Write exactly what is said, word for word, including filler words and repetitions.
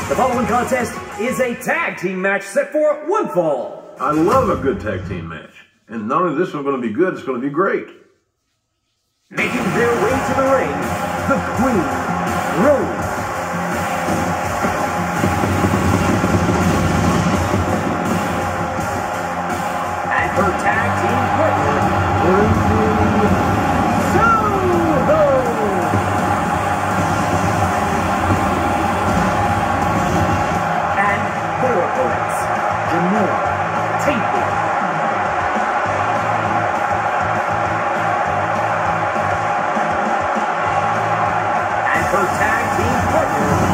The following contest is a tag team match set for one fall. I love a good tag team match. And not only this one going to be good, it's going to be great. Making their way to the ring, the Queen, Rose. And her tag team partner, Soho. And their opponents, Jamora, Taylor. Her tag team partner,